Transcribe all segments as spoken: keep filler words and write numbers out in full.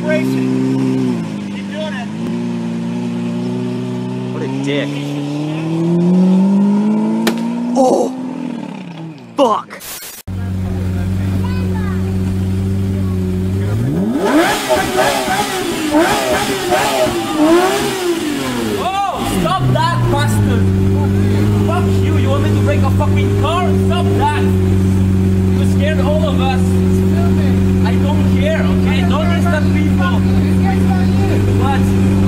vibration. Keep doing it. What a dick. Oh! Fuck! Oh! Stop that, bastard! Fuck you! You want me to break a fucking car? Stop that! You scared all of us. I don't care, okay? Don't disturb people. What?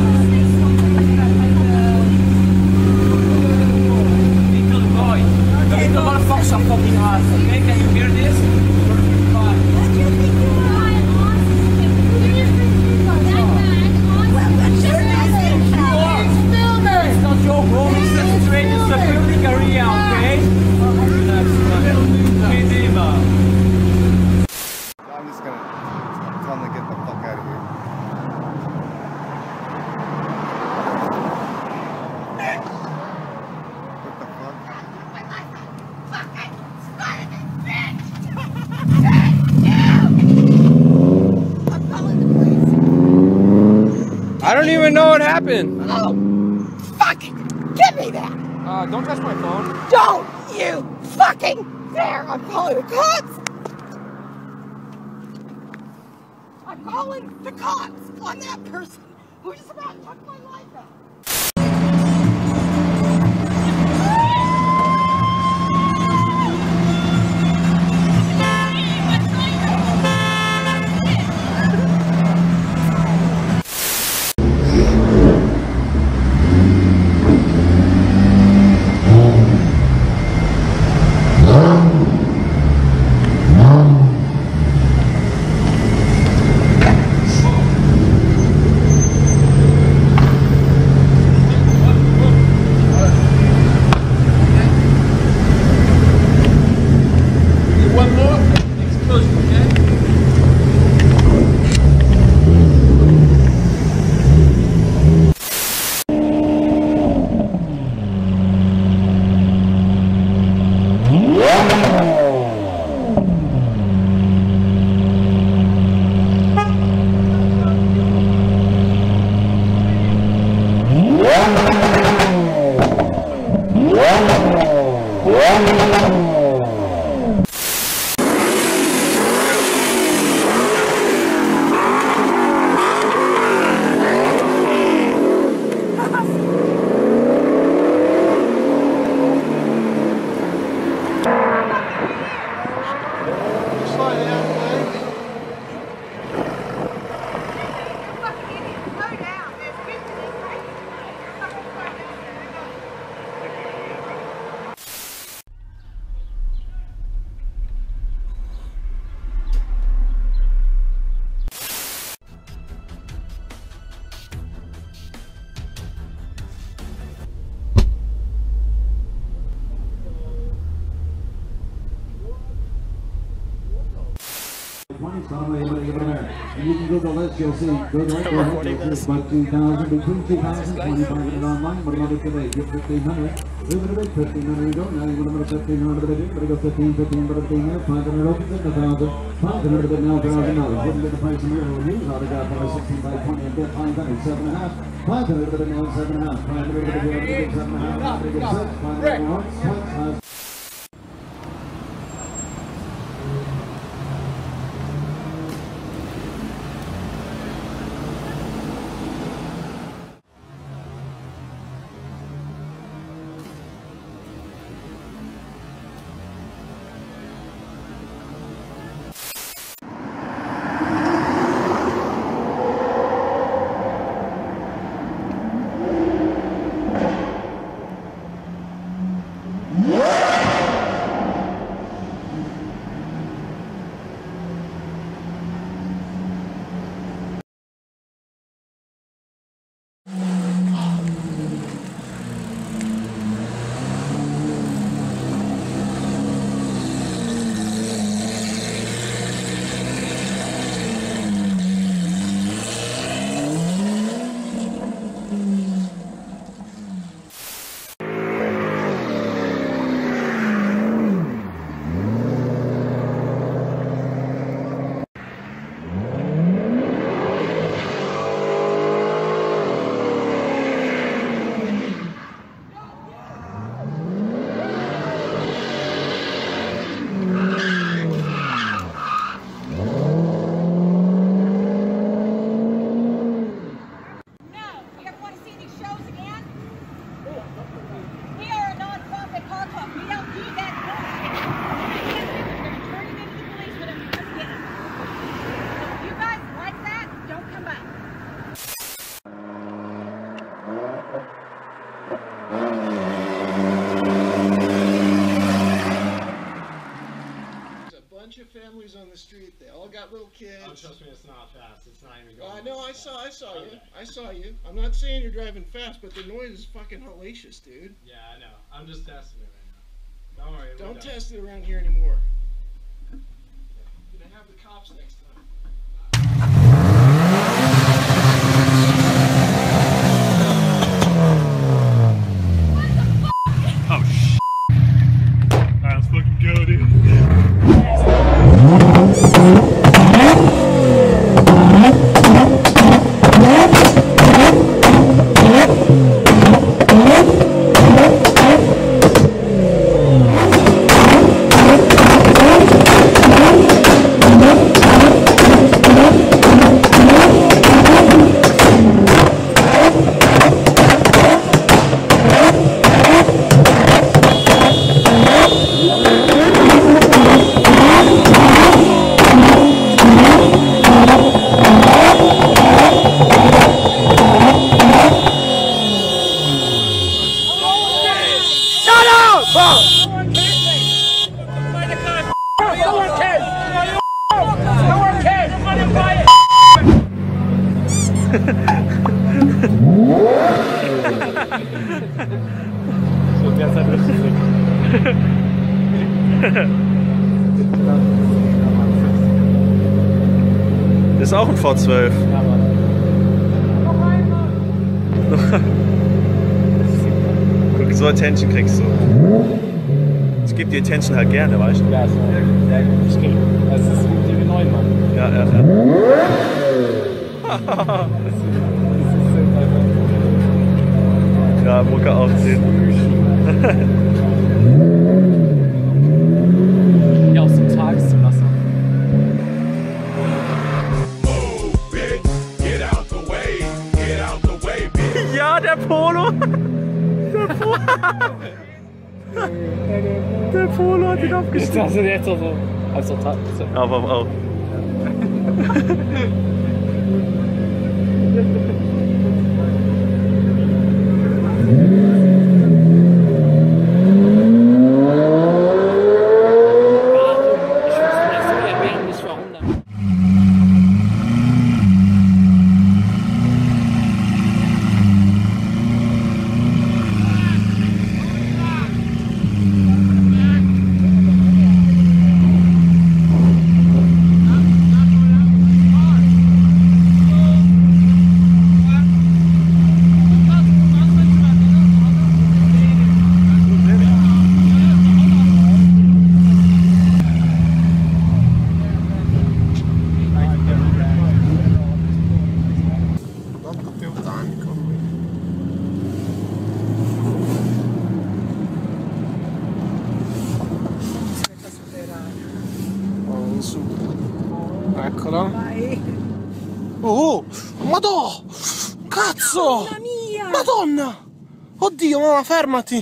Little boy. You need to not fuck some fucking ass, okay? Can you hear this? Fine. What do you think you are? It's not your home, it's a straight, it's a public area, okay? I'm just gonna tell them to get the fuck out of here. What the fuck? I'm calling the police. I don't even know what happened. Oh, fucking give me that. Uh, don't touch my phone. Don't you fucking dare. I'm calling the cops. I'm calling the cops on that person who just about took my life out. You can go to the list, you'll see good right there. You'll see about two thousand, between two thousand, twenty-five hundred online. What about it today? Get fifteen hundred. Move it a bit, fifteen hundred go. Now you want to go fifteen hundred a bit. Better go fifteen, fifteen, but fifteen here. five hundred opens it, one thousand. five hundred a bit now, one thousand dollars. Wouldn't get the price of mirror reviews. Ought to got by sixteen by twenty and bit five hundred, seven and a half. five hundred a bit now, seven and a half. five hundred a bit, seven and a half. five hundred a bit, six. five hundred more, six. Yeah. trust me, it's not fast. It's not even going. I uh, know. I saw. I saw you. I saw you. I'm not saying you're driving fast, but the noise is fucking hellacious, dude. Yeah, I know. I'm just testing it right now. Don't worry. Don't done. test it around here anymore. Gonna have the cops next time. Oh sh. Alright, let's fucking go, dude. Das ist auch ein V zwölf. Ja, Mann. Guck, so Attention kriegst du. Ich gebe die Attention halt gerne, weißt du? Ja, ist sehr gut. Ich krieg. Das ist die W neun, Mann. Ja, ja, ja. Das ist einfach. Ja, Mucke aufziehen. Ja, aus dem Tageszulassen. Ja, der Polo! Der Polo! Der Polo hat ihn abgeschnitten. Das ist jetzt auch so. Also, auf, auf, auf. Eccola. Oh, madò! Cazzo! Mamma mia! Madonna! Oddio, mamma, fermati!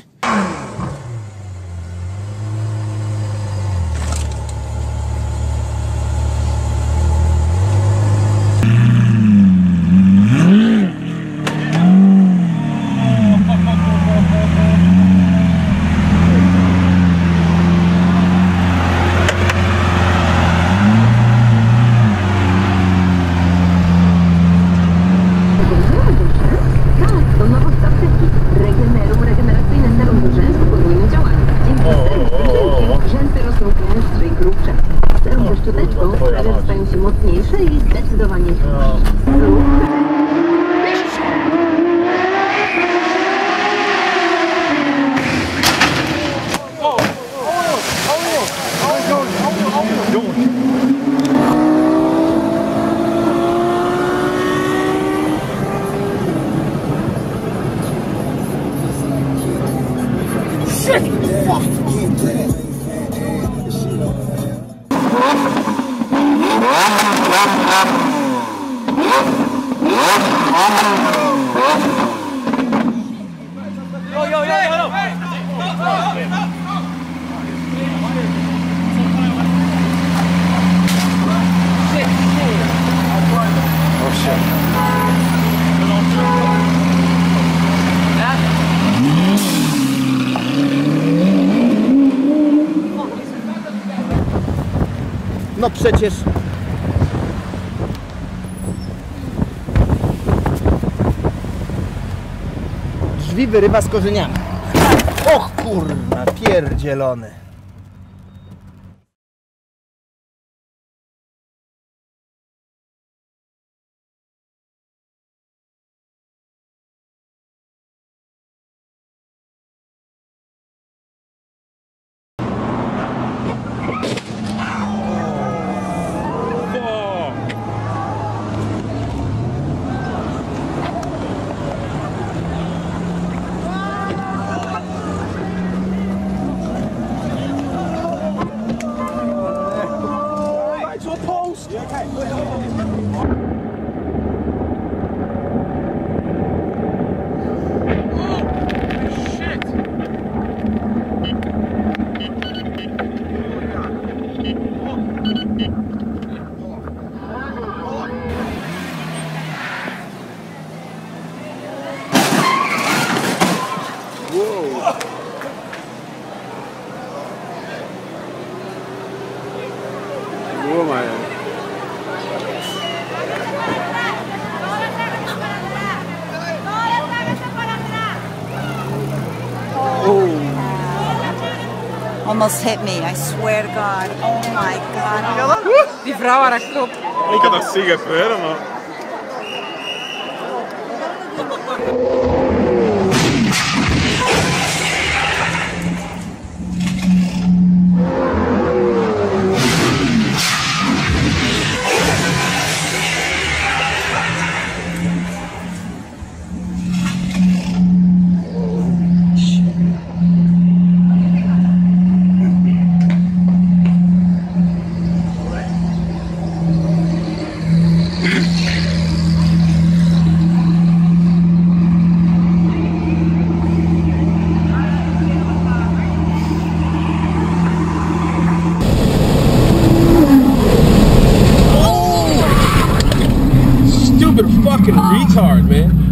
szczoteczką sprawy stają się mocniejsze i zdecydowanie No przecież możliwy ryba z korzeniami. Och kurna, pierdzielony. Almost hit me, I swear to God. Oh my God. Die vrouw haar kop. Ik had dat zien gebeuren, man. Fucking retard, man.